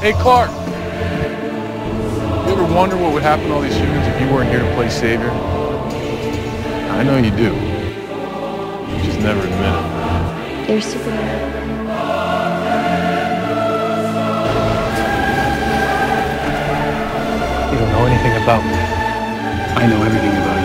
Hey, Clark. You ever wonder what would happen to all these humans if you weren't here to play Savior? I know you do. You just never admit it. You're Superman. You don't know anything about me. I know everything about you.